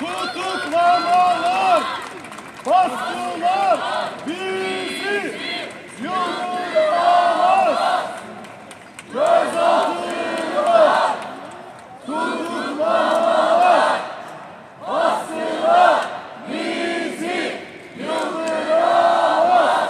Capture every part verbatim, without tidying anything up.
tutuklamalar, baskılar bizi yıldıramaz. Gözaltına tutuklamalar, baskılar bizi yıldıramaz.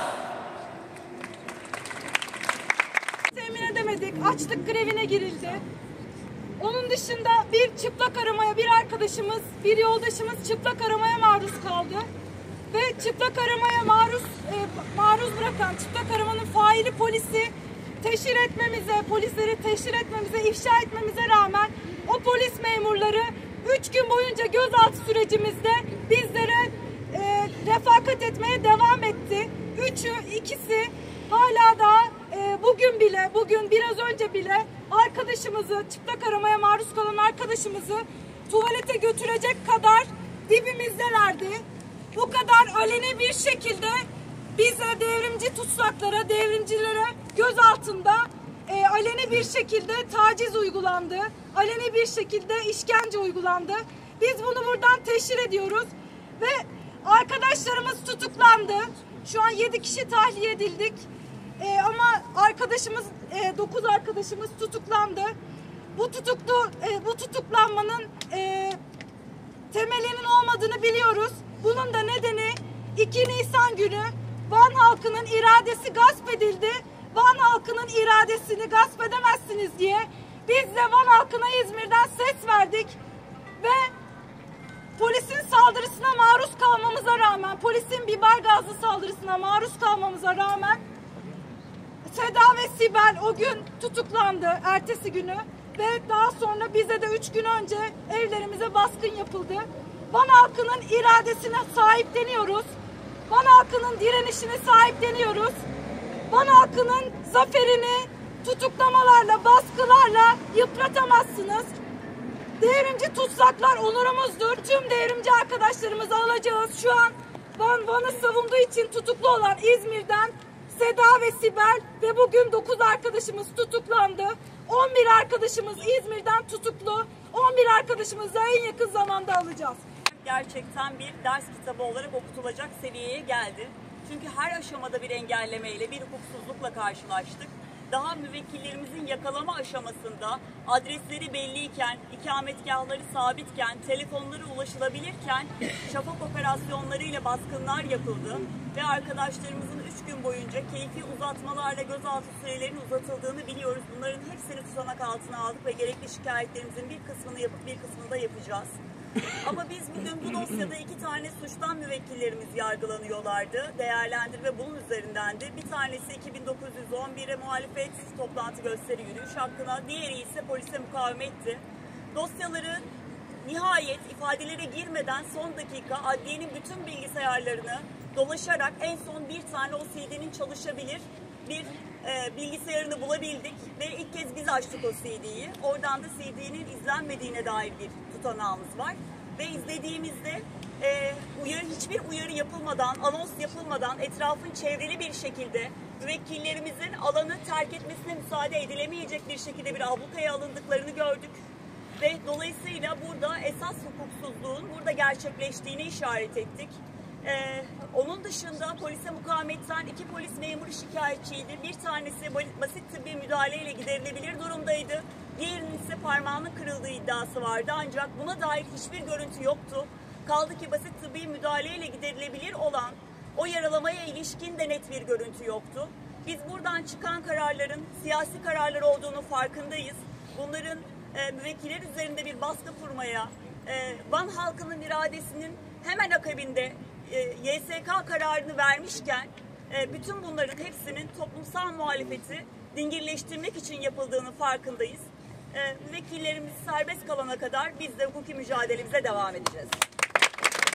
Temin edemedik, açlık grevine girildi. Onun dışında bir çıplak aramaya, bir arkadaşımız, bir yoldaşımız çıplak aramaya maruz kaldı. Ve çıplak aramaya maruz e, maruz bırakan, çıplak aramanın faili polisi teşhir etmemize, polisleri teşhir etmemize, ifşa etmemize rağmen o polis memurları üç gün boyunca gözaltı sürecimizde bizlere e, refakat etmeye devam etti. Üçü, ikisi hala da e, bugün bile, bugün biraz önce bile arkadaşımızı, çıplak aramaya maruz kalan arkadaşımızı tuvalete götürecek kadar dibimizdelerdi. Bu kadar aleni bir şekilde bize, devrimci tutsaklara, devrimcilere göz altında e, aleni bir şekilde taciz uygulandı. Aleni bir şekilde işkence uygulandı. Biz bunu buradan teşhir ediyoruz. Ve arkadaşlarımız tutuklandı. Şu an yedi kişi tahliye edildik. E, ama arkadaşımız, e, dokuz arkadaşımız tutuklandı. Bu tutuklu, e, bu tutuklanmanın e, temelinin olmadığını biliyoruz. Bunun da nedeni iki Nisan günü Van halkının iradesi gasp edildi. Van halkının iradesini gasp edemezsiniz diye biz de Van halkına İzmir'den ses verdik ve polisin saldırısına maruz kalmamıza rağmen, polisin biber gazlı saldırısına maruz kalmamıza rağmen Seda ve Sibel o gün tutuklandı, ertesi günü, ve daha sonra bize de üç gün önce evlerimize baskın yapıldı. Van halkının iradesine sahipleniyoruz. Van halkının direnişine sahipleniyoruz. Van halkının zaferini tutuklamalarla, baskılarla yıpratamazsınız. Devrimci tutsaklar onurumuzdur. Tüm devrimci arkadaşlarımızı alacağız. Şu an Van, Van'ı savunduğu için tutuklu olan İzmir'den Seda ve Sibel ve bugün dokuz arkadaşımız tutuklandı. on bir arkadaşımız İzmir'den tutuklu. on bir arkadaşımızı en yakın zamanda alacağız. Gerçekten bir ders kitabı olarak okutulacak seviyeye geldi. Çünkü her aşamada bir engellemeyle, bir hukuksuzlukla karşılaştık. Daha müvekkillerimizin yakalama aşamasında adresleri belliyken, ikametgahları sabitken, telefonları ulaşılabilirken şafak operasyonlarıyla baskınlar yapıldı. Ve arkadaşlarımızın üç gün boyunca keyfi uzatmalarla gözaltı sürelerinin uzatıldığını biliyoruz. Bunların hepsini tutanak altına aldık ve gerekli şikayetlerimizin bir kısmını yapıp bir kısmını da yapacağız. Ama biz bugün bu dosyada iki tane suçtan müvekkillerimiz yargılanıyorlardı. Değerlendirme bunun üzerindendi. Bir tanesi iki bin dokuz yüz on bire muhalefet, toplantı, gösteri, yürüyüş hakkına. Diğeri ise polise mukavemetti. Dosyaları nihayet ifadelere girmeden son dakika adliyenin bütün bilgisayarlarını dolaşarak en son bir tane o C D'nin çalışabilir bir e, bilgisayarını bulabildik ve ilk kez biz açtık o C D'yi. Oradan da C D'nin izlenmediğine dair bir tutanağımız var. Ve izlediğimizde e, uyarı, hiçbir uyarı yapılmadan, anons yapılmadan etrafın çevreli bir şekilde müvekkillerimizin alanı terk etmesine müsaade edilemeyecek bir şekilde bir ablukaya alındıklarını gördük. Ve dolayısıyla burada esas hukuksuzluğun burada gerçekleştiğine işaret ettik. Ee, onun dışında polise mukavemetten iki polis memuru şikayetçiydi. Bir tanesi basit tıbbi müdahaleyle giderilebilir durumdaydı. Diğerinin ise parmağının kırıldığı iddiası vardı. Ancak buna dair hiçbir görüntü yoktu. Kaldı ki basit tıbbi müdahaleyle giderilebilir olan o yaralamaya ilişkin de net bir görüntü yoktu. Biz buradan çıkan kararların siyasi kararlar olduğunu farkındayız. Bunların e, müvekkiller üzerinde bir baskı kurmaya, e, Van halkının iradesinin hemen akabinde Y S K kararını vermişken bütün bunların hepsinin toplumsal muhalefeti dingirleştirmek için yapıldığını farkındayız. Müvekkillerimiz serbest kalana kadar biz de hukuki mücadelemize devam edeceğiz.